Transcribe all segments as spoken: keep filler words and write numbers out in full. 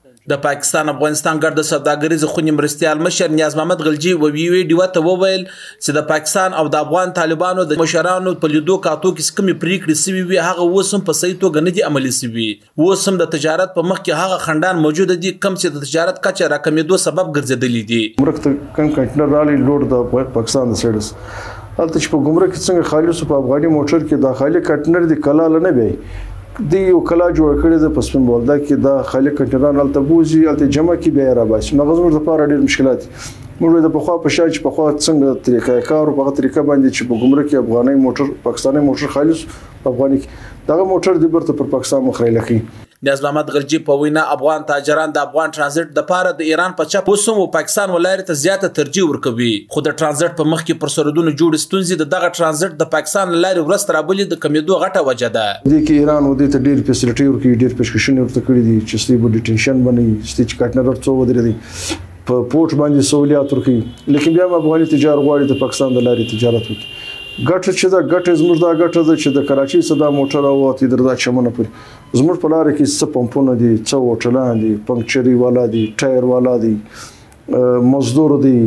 د پاکستان افغانستان ګډ د سوداګریز خونې مرستیال مشر نیاز محمد غلجي و وی ډیو ته وویل چې د پاکستان او د افغان طالبانو د مشرانو په لیدو کاتو کې کومې پریکړې سوي وي هغه اوس هم په صحیح توګه نه دي عملي سوي. اوس هم د تجارت په مخ کې هغه خنډان موجود دي کوم چې د تجارت کچه راکمېدو سبب ګرځېدلي دي. مرکه کم کنټینر رالي لوډ د پاکستان د سایډس هلته چې په ګمرک کې څنګه خالي سو په افغاني موټر کې د خالي کنټینر دی کلاله نه وي دی یو کلا جوړ کړی د پسپن بولدا کې د خالي کنټینر هلته بوزي هلته جمع کې بیا را باسي نو غوښمر د پاره ډېر مشکلات موږ د پخوا په شاج په خوا څنګه طریقې کار او په طریقه باندې چې په ګمرک کې افغاني موټر پاکستاني موټر خالص په افغاني دغه موټر د برته پر پاکستان مخې لخي. نیاز محمد غلجي په وینا افغان تاجران د افغان ترانزیت د پاره د ایران په چپ وسوم او پاکستان ولایت ته زیاته ترجیح ورکوي خو د ترانزیت په مخ کې پر سرودونو جوړ ستونزې دغه ترانزیت د پاکستان لارې ورسته رابلې د کمیدو غټه وجه ده. د کې ایران ودی ته ډیر فیسیلیټي ورکوي ډیر پیشکشونه ورته کړی دي چې ستې بو ډیټنشن باندې ستې کارتنر څو ودرې دي په پورت باندې سہولیات ورکوي لیکن بیا افغاني تجارت غواړي د پاکستان د لارې تجارت وکړي. ګټه چې دا ګټه زموږ دا ګټه ده چې د کراچۍ صدا موټر او تی دردا چمنه پورې زموږ په لار کې څه پمپونه دي څه هوټلان دي پنکچري والا دي ټایر والا دي مزدور دي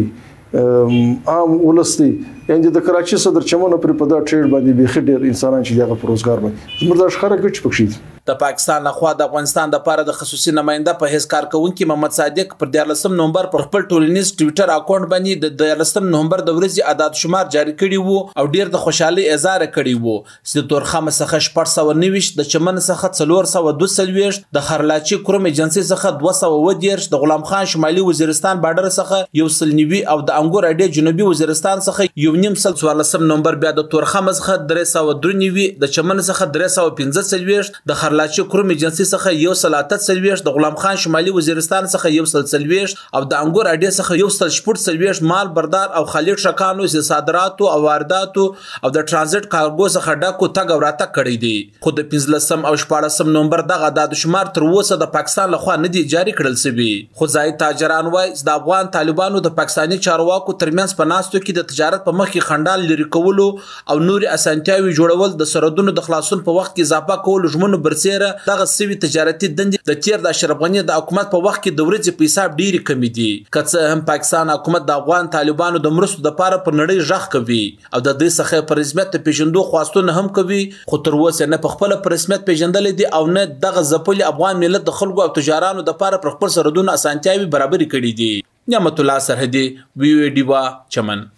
عام ولس دي یعنې د کراچۍ صدر چمنه پورې په دا ټریډ باندې بيخي ډېر انسانان چې دغه په روزګار باندې زموږ د ښکاره ګټې پکښې دي. د پاکستان لخوا د افغانستان د پاره د خصوصي نماینده په هیڅ کارکونکي محمد صادق پر دیارلسم نومبر پر خپل ټولنیز ټویټر اکاونټ باندې د دیارلسم نومبر د ورځې عدد شمار جاری کړی وو او ډیر د خوشحالي اظهار کړی وو چې د تورخم څخه شپږ سوه او نوي د چمن څخه څلور سوه او دوه څلوېښت د خرلاچي کوم ایجنسي څخه دوه سوه او اووه دېرش د غلام خان شمالي وزیرستان بارډر څخه یو سل نوي او د انګور اډې جنوبي وزیرستان څخه یو نیم سل څوارلسم نومبر بیا د تورخم څخه درې سوه او درې نوي د چمن څخه درې سوه او پنځه څلوېښت د خرلاچي کوم ایجنسي څخه یو سل اته څلوېښت د غلام خان شمالي وزیرستان څخه یو سل څلوېښت او د انګور اډې څخه یو سل شپږ څلوېښت مال بردار او خالد شکانو چې صادراتو او وارداتو او د ترانزیت کارګو څخه ډکو تګ او راتګ کړی دی خو د پنځلسم او شپاړسم نومبر دغه عدد شمار تر اوسه د پاکستان لخوا نه دی جاری کړل شوی. خو ځای تاجران وایي چې د افغان طالبانو د پاکستاني چارواکو ترمنځ په ناستو کې د تجارت په مخ کې خنډال لرې کولو او نوري اسانتیاوي جوړول د سرحدونو د خلاصون په وخت کې اضافه کول ژمنو برسېره دغه سوي تجارتي دندې د تیر د اشرف غني د حکومت په وخت کې د ورځې په حساب ډېرې کمې دي که څه هم پاکستان حکومت د افغان طالبانو د مرستو دپاره پر نړۍ غږ کوي او د دوی څخه په رسمیت د پیژندو خواستونه هم کوي خو تر اوسه نه په خپله په رسمیت پیژندلی دي او نه دغه ځپلي افغان ملت د خلکو او تجارانو دپاره پر خپل سرحدونو اسانتیاوې برابرې کړي دي. نعمت الله سرحدي وی وی ډیوا چمن.